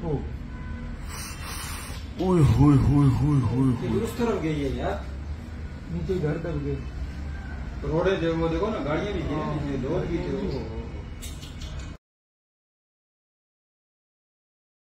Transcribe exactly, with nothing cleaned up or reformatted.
ओए होए होए होए होए उस तरफ गई है यार, नीचे घर तक गए। रोडे जो वो देखो ना, गाड़ियां भी थी, लोग भी थे।